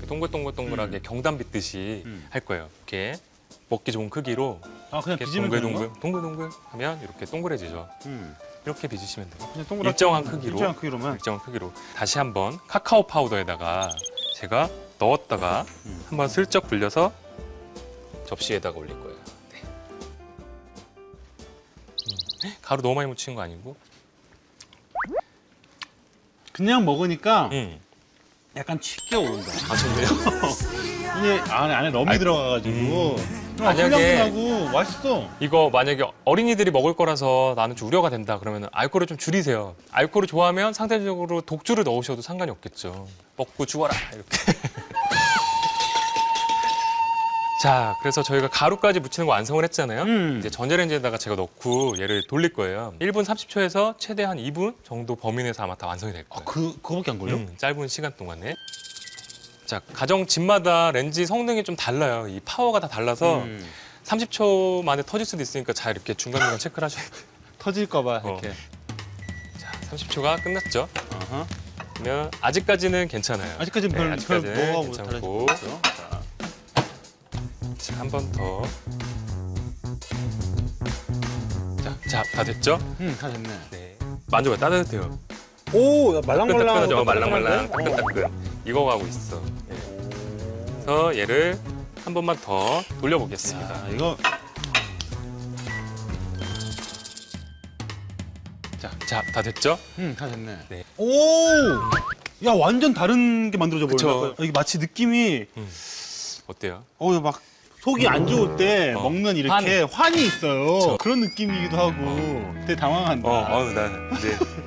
동글동글동글하게 경단 빗듯이 할 거예요. 이렇게 먹기 좋은 크기로 아 그냥 이렇게 빚으면 되는 거야? 동글동글 하면 이렇게 동그래지죠. 이렇게 빚으시면 돼요. 그냥 동그랗게 일정한 크기로. 일정한 크기로만. 일정한 크기로. 다시 한번 카카오 파우더에다가 제가 넣었다가 한번 슬쩍 불려서 접시에다가 올릴 거예요. 네. 가루 너무 많이 묻힌 거 아니고? 그냥 먹으니까 약간 쉽게 오른다. 아, 좋네요. 이게 안에 럼이 들어가가지고 만약에 하고 맛있어. 이거 만약에 어린이들이 먹을 거라서 나는 좀 우려가 된다 그러면 알코올을 좀 줄이세요. 알코올을 좋아하면 상대적으로 독주를 넣으셔도 상관이 없겠죠. 먹고 죽어라 이렇게. 자, 그래서 저희가 가루까지 묻히는 거 완성을 했잖아요. 이제 전자레인지에다가 제가 넣고 얘를 돌릴 거예요. 1분 30초에서 최대한 2분 정도 범위 내에서 아마 다 완성이 될 거예요. 그거밖에 안 걸려? 짧은 시간 동안에. 자, 가정 집마다 렌지 성능이 좀 달라요. 이 파워가 다 달라서 30초 만에 터질 수도 있으니까 잘 이렇게 중간중간 체크를 하셔야 돼요. 터질까봐 이렇게. 자, 30초가 끝났죠. 그러면 아직까지는 괜찮아요. 아직까지는 별 아직까지는 뭐가 괜찮고. 달라지고. 자, 한 번 더. 자, 다 됐죠? 다 됐네. 네. 만져봐요. 따뜻해요. 오, 야, 말랑말랑. 따끈따끈하죠? 말랑말랑, 따끈따끈. 익어가고 있어. 네. 그래서 얘를 한 번만 더 돌려보겠습니다. 야, 이거 자, 다 됐죠? 다 됐네. 네. 오! 야, 완전 다른 게 만들어져 그쵸. 버렸네. 이게 마치 느낌이 어때요? 막 속이 안 좋을 때 먹는 이렇게 환이 있어요. 그쵸. 그런 느낌이기도 하고 되게 당황한다. 나 이제